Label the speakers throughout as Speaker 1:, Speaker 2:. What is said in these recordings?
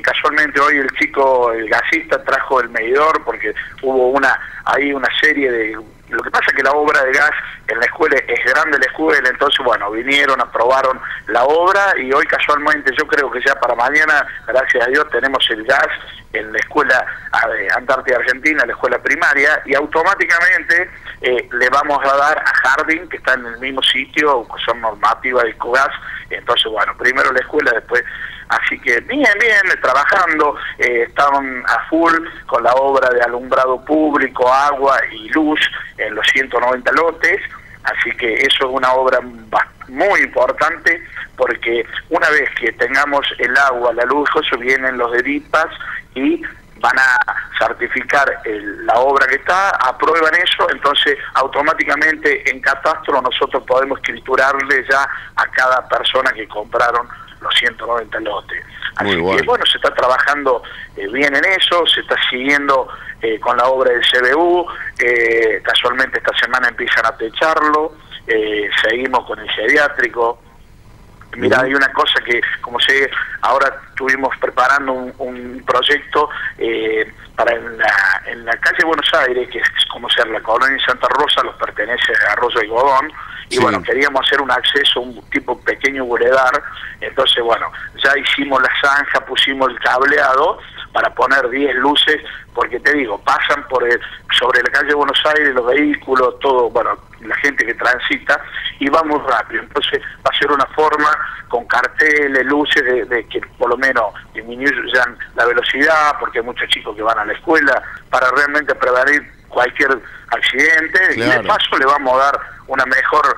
Speaker 1: Casualmente hoy el chico, el gasista, trajo el medidor porque hubo una serie de... Lo que pasa es que la obra de gas en la escuela es grande, la escuela, entonces bueno, vinieron, aprobaron la obra y hoy casualmente yo creo que ya para mañana, gracias a Dios, tenemos el gas en la escuela Antártida Argentina, la escuela primaria, y automáticamente le vamos a dar a Jardín, que está en el mismo sitio, que son normativas de Ecogas. Entonces bueno, primero la escuela, después... Así que bien, trabajando, estaban a full con la obra de alumbrado público, agua y luz en los 190 lotes, así que eso es una obra muy importante, porque una vez que tengamos el agua, la luz, eso vienen los de DIPAS y van a certificar la obra que está, aprueban eso, entonces automáticamente en Catastro nosotros podemos escriturarle ya a cada persona que compraron los 190 lotes. Así que bueno, se está trabajando bien en eso, se está siguiendo con la obra del CBU, casualmente esta semana empiezan a techarlo, seguimos con el geriátrico. Mira, hay una cosa que, ahora estuvimos preparando un proyecto para en la calle Buenos Aires, que es como ser la colonia Santa Rosa, los pertenece a Arroyo Algodón, y bueno, queríamos hacer un acceso, un tipo pequeño buledar, entonces bueno, ya hicimos la zanja, pusimos el cableado para poner 10 luces, porque te digo, pasan sobre la calle Buenos Aires los vehículos, todo, bueno, la gente que transita, y va muy rápido, entonces va a ser una forma con carteles, luces, de que por lo menos disminuyan la velocidad, porque hay muchos chicos que van a la escuela, para realmente prevenir cualquier accidente, y de paso le vamos a dar una mejor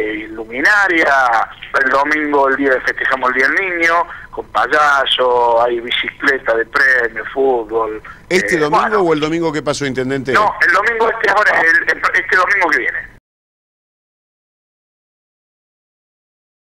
Speaker 1: luminaria. El domingo, el día festejamos el Día del Niño, con payaso, hay bicicleta de premio, fútbol.
Speaker 2: ¿Este domingo o el domingo que pasó, intendente?
Speaker 1: No, el domingo ahora es este domingo que viene.